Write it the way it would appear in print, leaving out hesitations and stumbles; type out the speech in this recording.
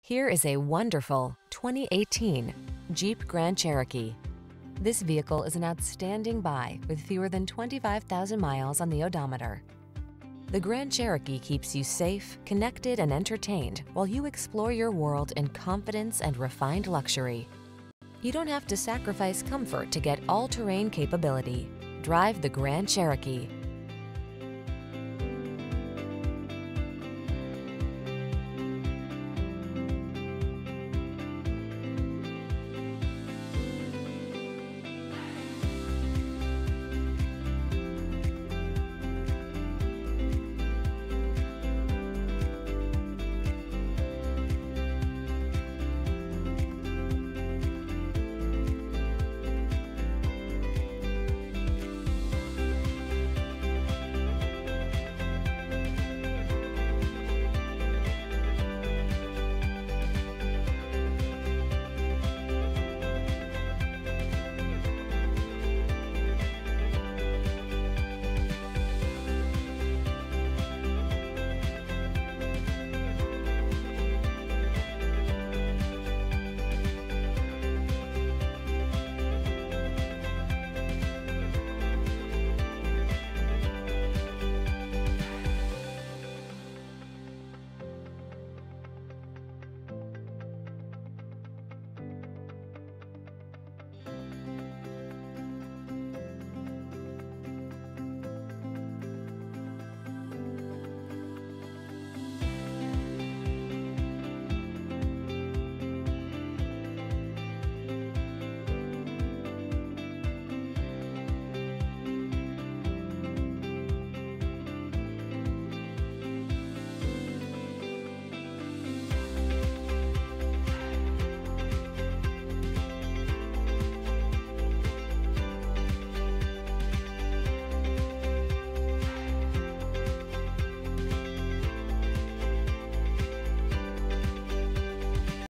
Here is a wonderful 2018 Jeep Grand Cherokee. This vehicle is an outstanding buy with fewer than 25,000 miles on the odometer. The Grand Cherokee keeps you safe, connected, and entertained while you explore your world in confidence and refined luxury. You don't have to sacrifice comfort to get all-terrain capability. Drive the Grand Cherokee.